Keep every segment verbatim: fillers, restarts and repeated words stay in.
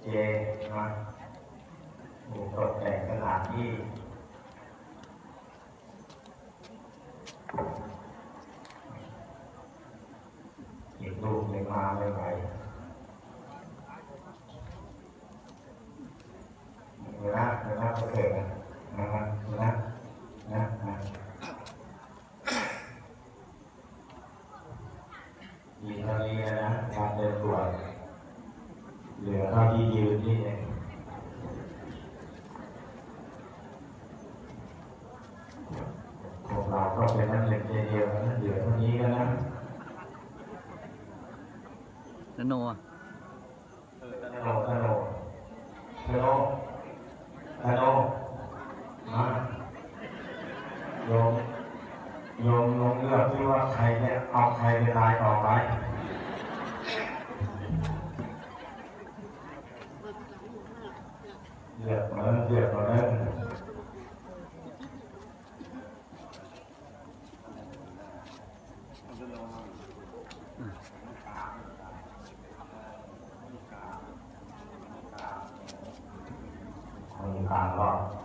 นะมีตกแต่งสถานที่อีกรูปหนึ่งมาไม่ไหวเวลาเวลาก็เกิดนะครับนะนะนะมีเท่านี้นะการเดินตรวจเหลือเท่าที่ยืนนี่เองพวกเราก็เป็นนักเรียนเดียวกันเหลือเท่านี้กันนะนโนอ่ะนโนนโนนโนนโนมาโยมโยมลงเลือกที่ว่าใครเนี่ยเอาใครเป็นรายต่อไปเลือกมาเลือกมาเล่นคนกลางก็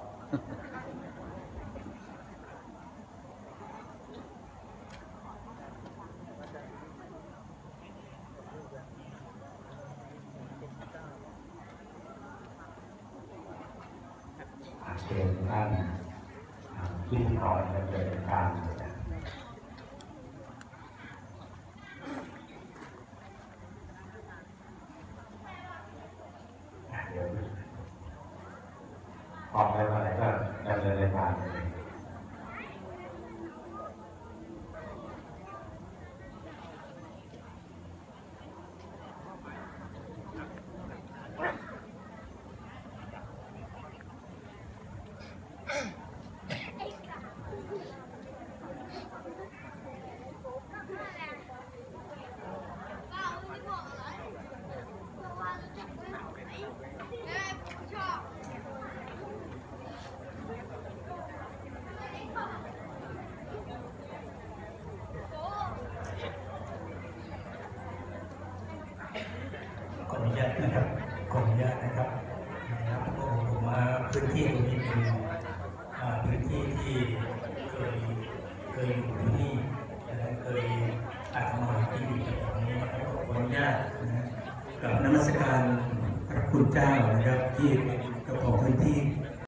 เชิญท่านที่ถอนดำเนินการเดี๋ยวพร้อมแล้วอะไรก็ดำเนินการขออนุญาตนะครับขออนุญาตนะครับนะครับผมมาพื้นที่ตรงนี้เป็นพื้นที่ที่เคยเคยอยู่ที่นี่และเคยอาตมาที่อยู่แถวนี้นะครับขออนุญาตนะกับนมัสการพระคุณเจ้านะครับที่เป็นเจ้าของพื้นที่